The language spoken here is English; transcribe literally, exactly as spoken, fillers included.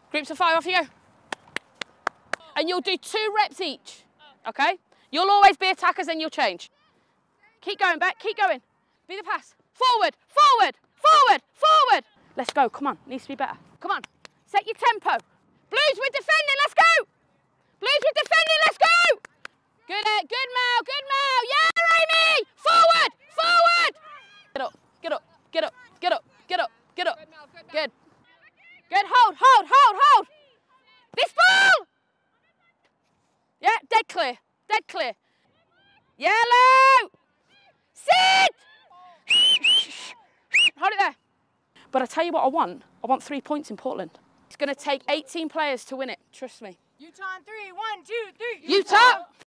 Groups of five, off you go. And you'll do two reps each, okay? You'll always be attackers, then you'll change. Keep going, Beck, keep going. Be the pass. Forward, forward, forward, forward. Let's go, come on, needs to be better. Come on, set your tempo. Blues with defending, let's go. Blues with defending, let's go. Good, uh, good, Mal, good, Mal. Yeah, Amy, forward, forward. Get up, get up, get up, get up, get up, get up. Good. Good, hold, hold, hold, hold. This ball. Yeah, dead clear, dead clear. Yellow. Sit. Hold it there. But I tell you what I want. I want three points in Portland. It's going to take eighteen players to win it. Trust me. Utah on three. One, two, three. Utah.